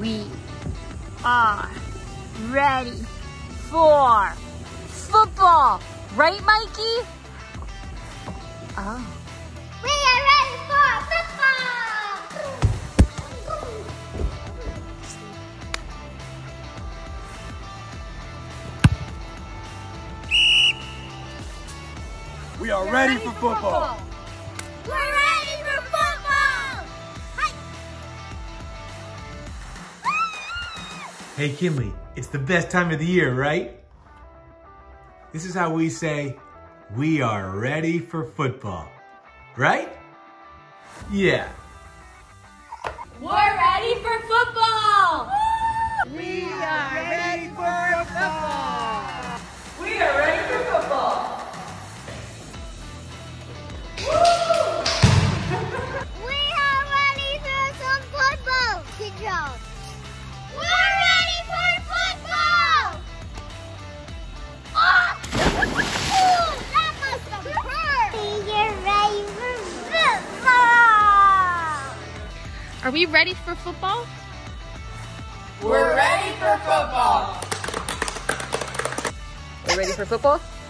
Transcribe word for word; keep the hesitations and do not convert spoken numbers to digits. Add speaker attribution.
Speaker 1: We are ready for football. Right, Mikey? Oh.
Speaker 2: We are ready for football!
Speaker 3: We are ready for football.
Speaker 2: We're ready for football! Hi.
Speaker 4: Hey Kinley, it's the best time of the year, right? This is how we say, we are ready for football, right? Yeah.
Speaker 1: We're ready for football!
Speaker 3: We are ready for football.
Speaker 1: We are ready for football!
Speaker 2: We are ready for some football, Kiddos. We're ready for football! Oh! Ooh, that must have hurt! We're ready for football!
Speaker 5: Are we ready for football?
Speaker 1: We're ready for football!
Speaker 5: We're ready for football?